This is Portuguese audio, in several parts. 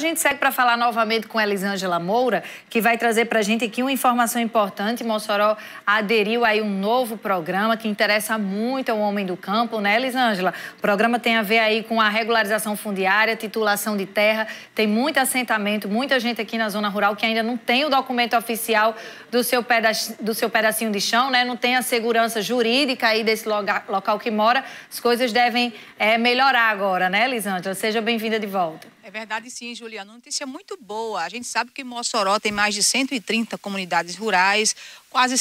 gente segue para falar novamente com Elisângela Moura, que vai trazer para a gente aqui uma informação importante. Mossoró aderiu aí um novo programa que interessa muito ao homem do campo, né, Elisângela? O programa tem a ver aí com a regularização fundiária, titulação de terra. Tem muito assentamento, muita gente aqui na zona rural que ainda não tem o documento oficial do seu pedacinho de chão, né? Não tem a segurança jurídica aí desse local que mora. As coisas devem melhorar agora, né, Elisângela? Seja bem-vinda de volta. É verdade sim, Juliana. Notícia muito boa. A gente sabe que Mossoró tem mais de 130 comunidades rurais, quase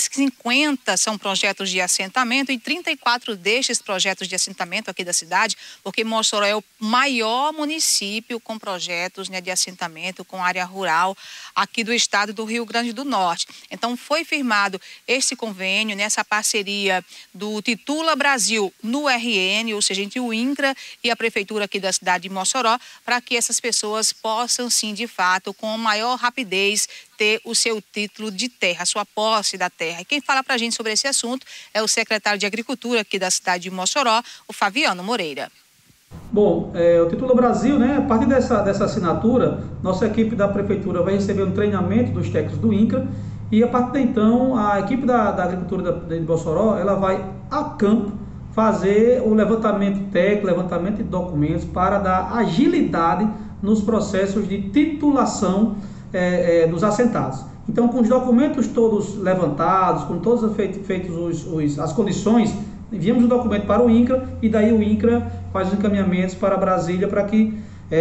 50 são projetos de assentamento e 34 destes projetos de assentamento aqui da cidade, porque Mossoró é o maior município com projetos, né, de assentamento, com área rural aqui do estado do Rio Grande do Norte. Então foi firmado esse convênio, nessa parceria do Titula Brasil no RN, ou seja, entre o INCRA e a prefeitura aqui da cidade de Mossoró, para que essas pessoas possam sim, de fato, com maior rapidez, ter o seu título de terra, a sua posse da terra. E quem fala para a gente sobre esse assunto é o secretário de Agricultura aqui da cidade de Mossoró, o Fabiano Moreira. Bom, o Titula Brasil, né, a partir dessa assinatura, nossa equipe da prefeitura vai receber um treinamento dos técnicos do INCRA e a partir de então a equipe da agricultura de Mossoró, ela vai a campo fazer o levantamento técnico, levantamento de documentos para dar agilidade nos processos de titulação dos assentados. Então, com os documentos todos levantados, com todos feitos as condições, enviamos o documento para o INCRA e daí o INCRA faz os encaminhamentos para Brasília para que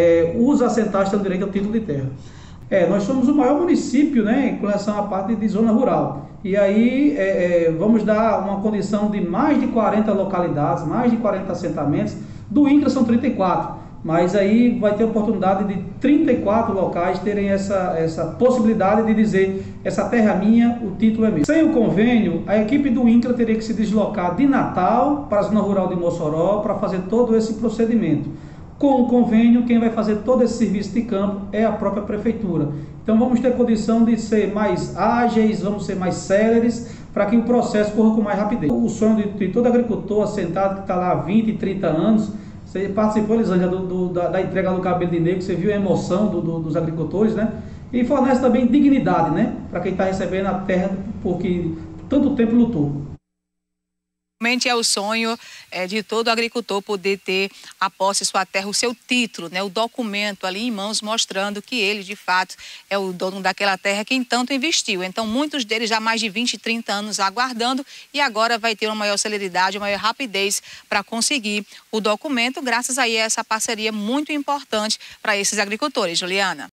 os assentados tenham direito ao título de terra. Nós somos o maior município, né, em relação à parte de zona rural. E aí vamos dar uma condição de mais de 40 localidades, mais de 40 assentamentos. Do INCRA são 34. Mas aí vai ter a oportunidade de 34 locais terem essa possibilidade de dizer: essa terra é minha, o título é meu. Sem o convênio, a equipe do INCRA teria que se deslocar de Natal para a zona rural de Mossoró para fazer todo esse procedimento. Com o convênio, quem vai fazer todo esse serviço de campo é a própria prefeitura. Então vamos ter condição de ser mais ágeis, vamos ser mais céleres, para que o processo corra com mais rapidez. O sonho de todo agricultor assentado que está lá há 20, 30 anos, você participou, Elisângela, da entrega do cabelo de negro, você viu a emoção dos agricultores, né? E fornece também dignidade, né? Para quem está recebendo a terra porque tanto tempo lutou. Realmente é o sonho de todo agricultor poder ter a posse de sua terra, o seu título, né, o documento ali em mãos mostrando que ele, de fato, é o dono daquela terra que tanto investiu. Então, muitos deles já há mais de 20, 30 anos aguardando e agora vai ter uma maior celeridade, uma maior rapidez para conseguir o documento, graças aí a essa parceria muito importante para esses agricultores. Juliana.